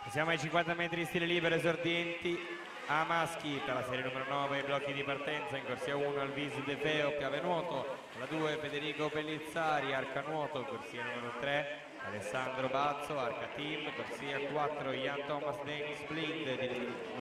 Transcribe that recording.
Siamo ai 50 metri stile libero esordienti a maschi per la serie numero 9, i blocchi di partenza. In corsia 1 Alviso De Feo, chiave nuoto, la 2 Federico Pellizzari, arca nuoto, corsia numero 3 Alessandro Bazzo, arca team, corsia 4 Ian Thomas Dennis Blind.